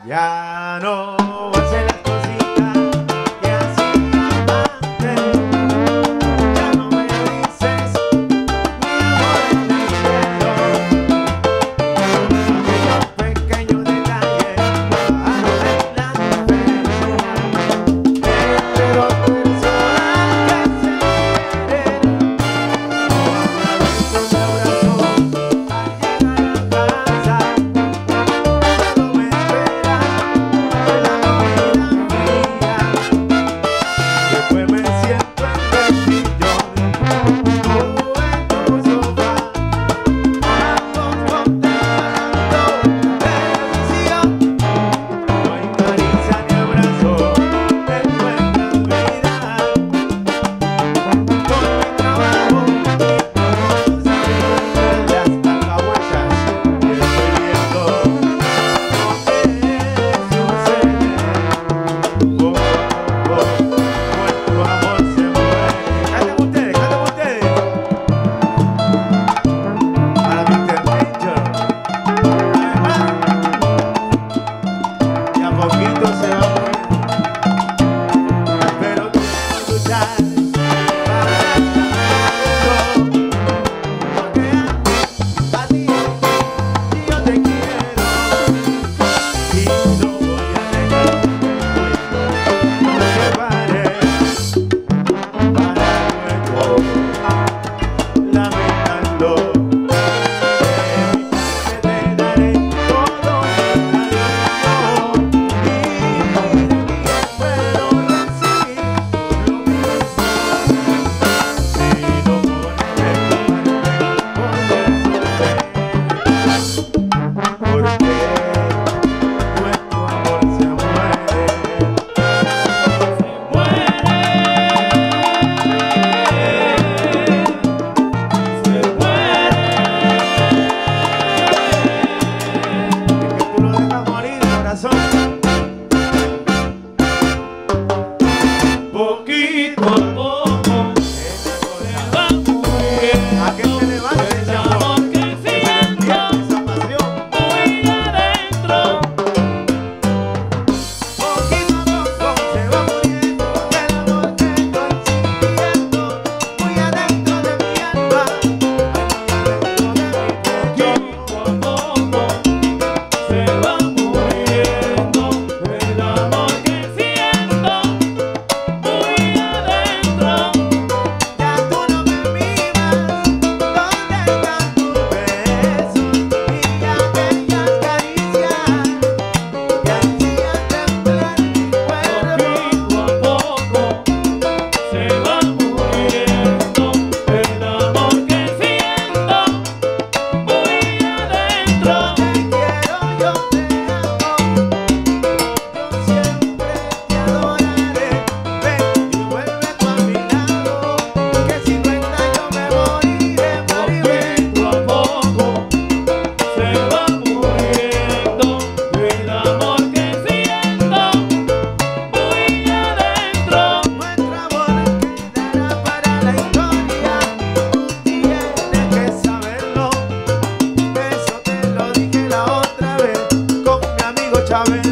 Ya no hace las cositas que hacía antes. Ya no me dices mi amor te quiero. Aquellos pequeños detalles hacen la diferencia entre dos personas que se quieren. Un abrazo al llegar a casa. Todo me espera en la comida fría. Después me siento en el sillón, tú en tu sofá, ambos contemplando televisión. No hay caricia ni abrazo en nuestras vidas. Con mi trabajo y tus amigas, las alcahuetas que estoy viendo. Nuestro amor se muere. Canten ustedes, canten ustedes. Para Mr. Nature. Y a poquito se va muriendo. Pero tú vas a luchar para estar porque a ti yo te quiero. Y no voy a dejar no me separes para luego lamentando. De mi parte te daré todo mi cariño y de mí espero recibir lo mismo. Si no pones de tu parte, porque nuestro amor se muere. Es que tú lo dejas morir, corazón. Poquito a poco es la cosa. A que se levante ese amor, que se despierte esa pasión. Poquito a poco se va muriendo el amor que estoy sintiendo muy adentro de mi alma, muy adentro de mi pecho. Ya tú no me miras, ¿dónde están tus besos y aquellas caricias que hacían temblar mi cuerpo? Yo te quiero, yo te amo, yo siempre te adoraré. Ven y vuelve tú a mi lado, que si no estás yo me moriré, Maribel. Nuestro amor quedará para la historia, tú tienes que saberlo. Eso te lo dije la otra vez con mi amigo Chávez.